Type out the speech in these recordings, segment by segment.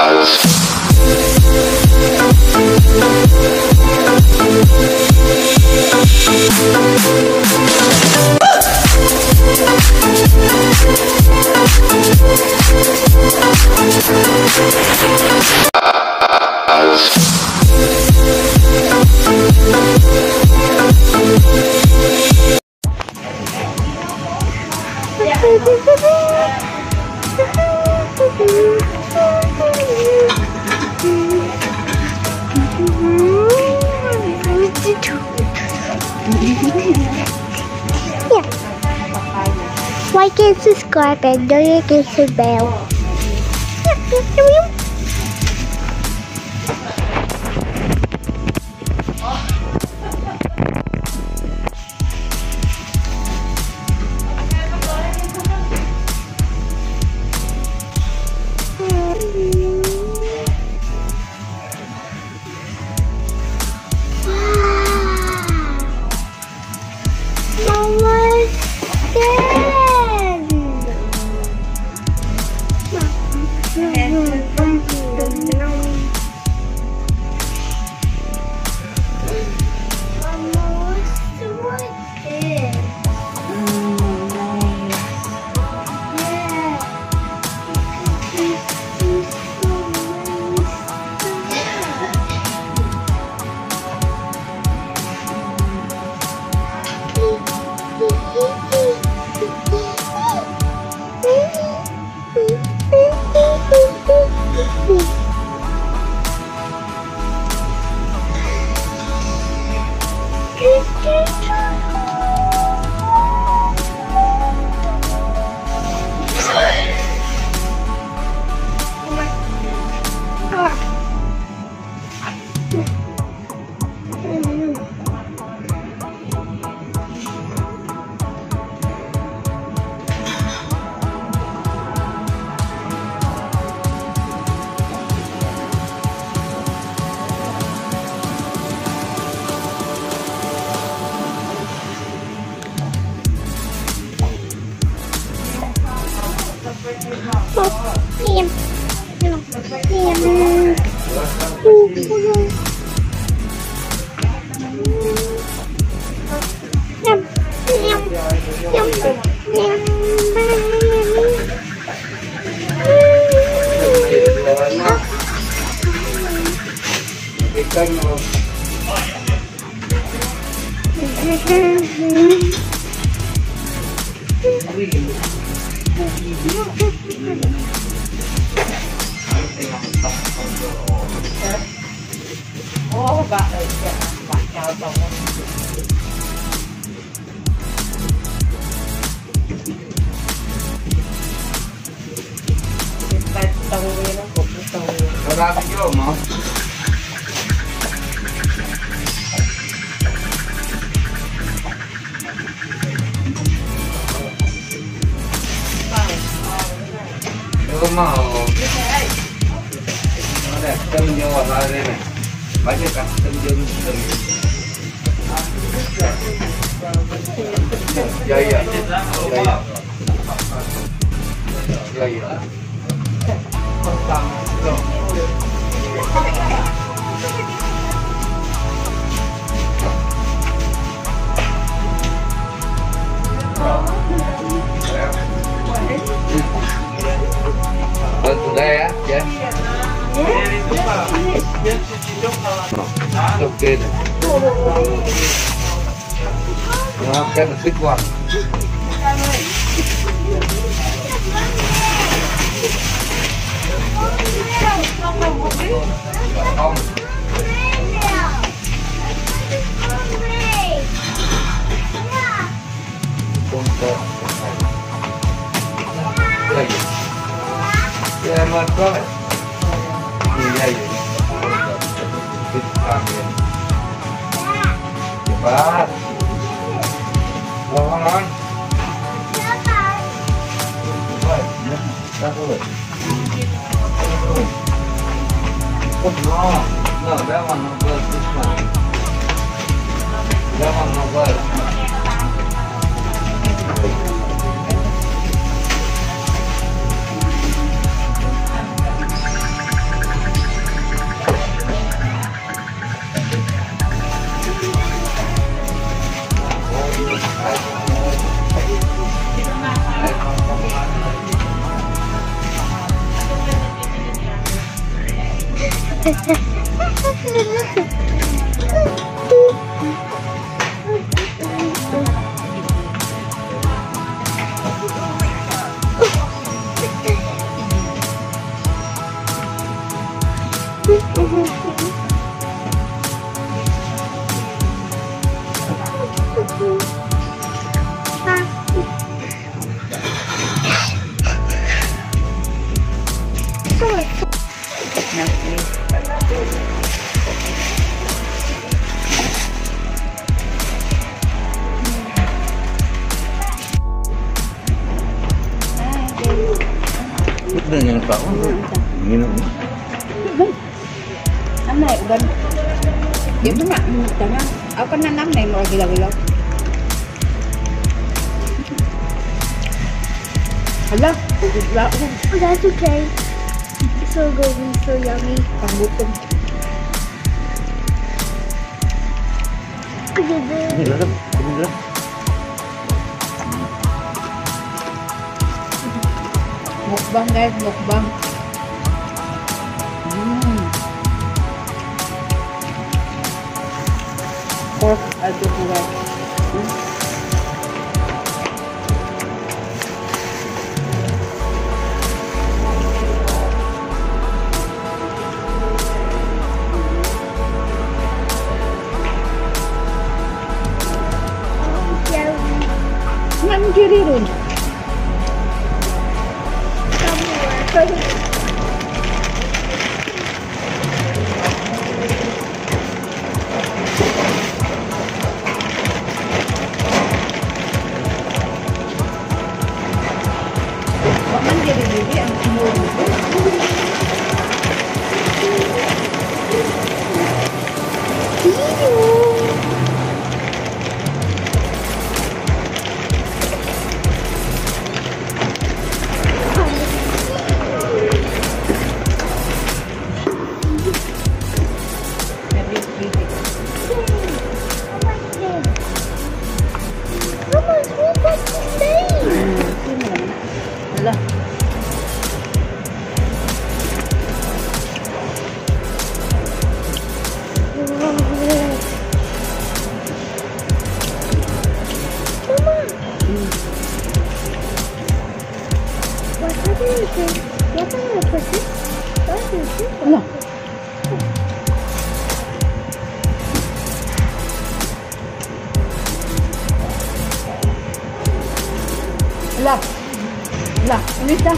Like and subscribe and notification bell. Cái là thích quá. Em có gì đây? Thích làm gì? Ba. Lo ngon. Ra thôi. No, that one no good. This one. That one no good. Betul yang kau minum. Năm này cũng gần. Điểm nó mặn chẳng á. Ở cái năm này mà gila. Hello. That's okay. It's so good and so yummy. Còn một tuần. Ini dalam, ini dalam. Mukbang guys, mukbang. Pork adobo. Ngan kiri ron. Maman jadi diri yang semua. Lah. Lah. Lah. Lah, ini dah.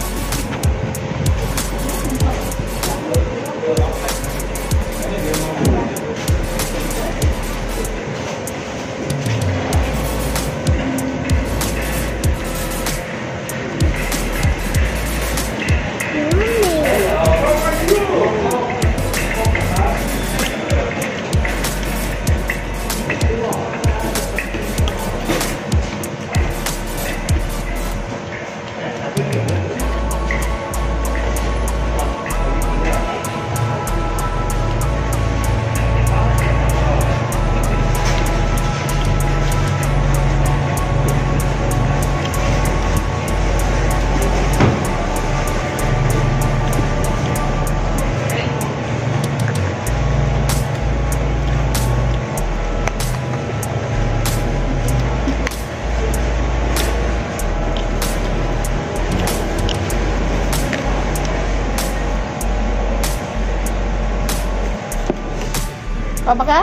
Apa kah?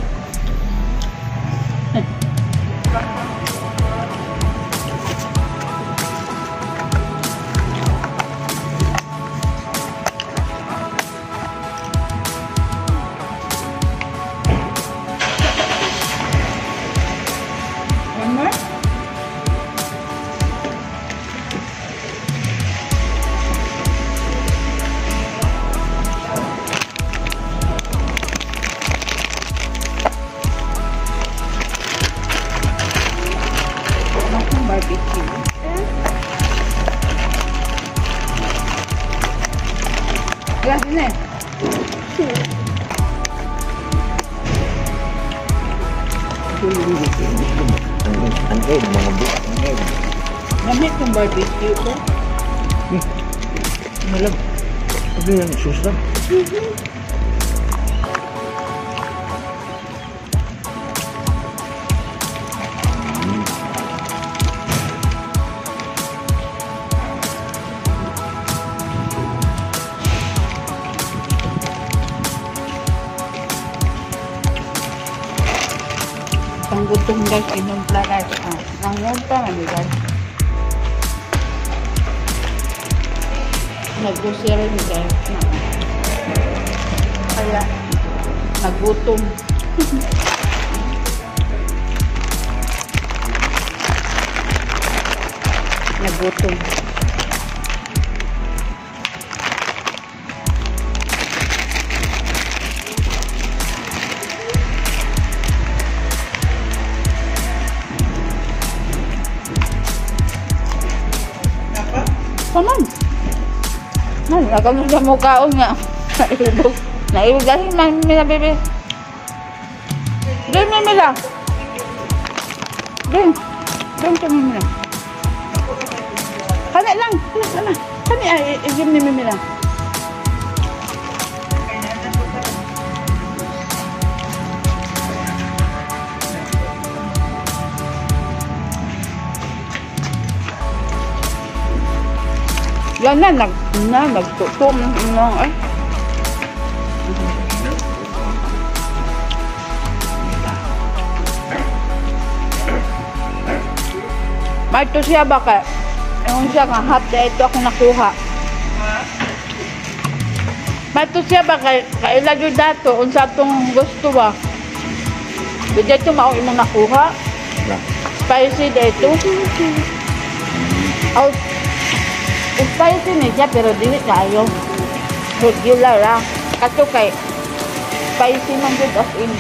One more? Barbecue. Ya, sini. Angin, mga buka angin. Gamit yung barbecue ko. Malam. Ano yung susah? Ang gutom guys, inumpla guys. Nangumpla na guys. Nag-grocery ni guys. Kaya, nagutom. Nagutom. Paman. Ay, nakano siya mukhaon nga. Naibog. Naibog dahil mamila, bebe. Doon, mamila. Doon. Doon ka, mamila. Kana lang. Kana. Kana ay, i-give ni mamila. Yan na, nagtutom ng ay. May ito siya ba ka? Yung siya nga, hot na ito ako nakuha. May ito siya ba ka? Kailagyo dato, unsa itong gusto ba? Bida ito mao imong nakuha? Spicy dito. Oh, spicy ni siya pero dili kayo regular kato kay spicy man good as in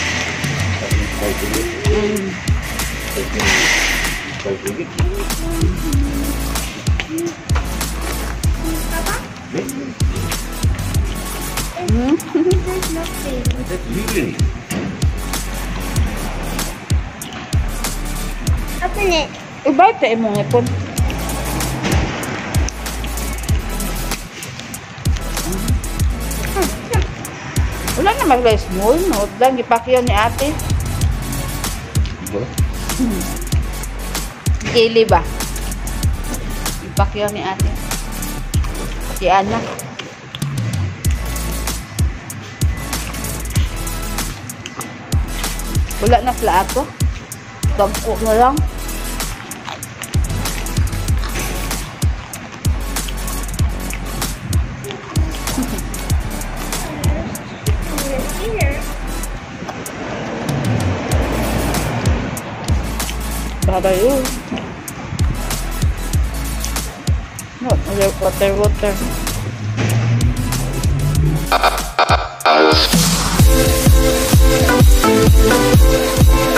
There's nothing. Open it. ibay ta imong ipon. Wala na mag-rice bowl, no? Lang ipakyaw ni ate. Kili ba? Ipakyaw ni ate. Si Ana. Wala na sila ako. Tagko na lang. Para yun. No, water.